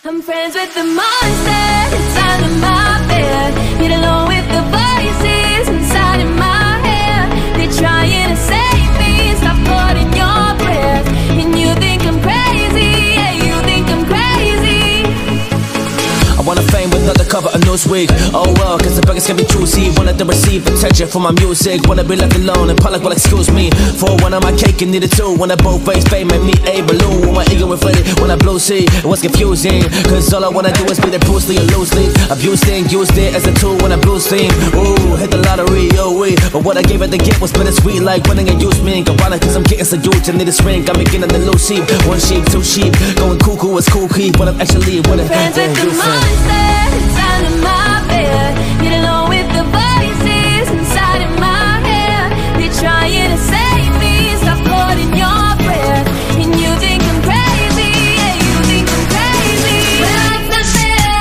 I'm friends with the monster inside of my bed. Get along with the voices inside of my head. They're trying to save me, stop holding your breath. And you think I'm crazy, yeah, you think I'm crazy. I wanna fame with another cover of Newsweek. Oh well, cause the beggars can be choosy. Wanted to receive attention from my music. Wanna be left alone and public will excuse me. For one of my cake and needed two. When I both face fame and meet a balloon. When my ego inflated, when I blue see, it was confusing. Cause all I wanna do is be the Bruce Lee or loosely. Abused it, used it as a tool when I blues theme. Ooh, hit the lottery, oh wait. But what I gave it to get was bittersweet, like winning and use me. Ironic cause I'm getting so huge and need this ring. I'm beginning to lose sheep. One sheep, two sheep. Going cuckoo is cool keep. But I'm actually with it. Friends with the monster inside of my bed. Get along with the voices inside of my head. They're trying to save me, stop holding your breath. And you think I'm crazy, yeah, you think I'm crazy. Well, like the bed.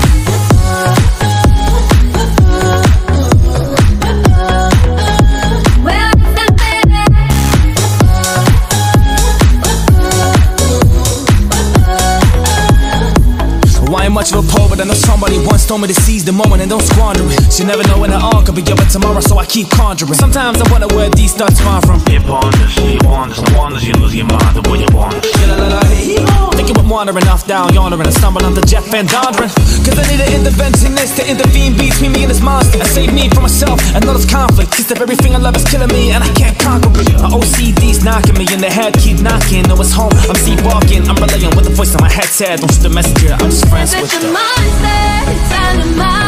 Well, like the bed. Well, I ain't much of a poet, but I know somebody once told me to seize the moment and don't squander it. You never know when it all could be over tomorrow, so I keep conjuring. Sometimes I wonder where these thoughts come from. You ponders, no wonders you lose your mind the way you want it. Thinking I'm wandering off down yonder and I stumble onto Jeff Van Dondren. Cause I need an interventionist to intervene between me and this monster and save me from myself and all this conflict. Cause if everything I love is killing me and I can't conquer it. My OCD's knocking me in the head, keep knocking. No, it's home, I'm sleepwalking. I'm relaying with the voice in my head said. Don't shoot the messenger, I'm just friends with the monster inside of my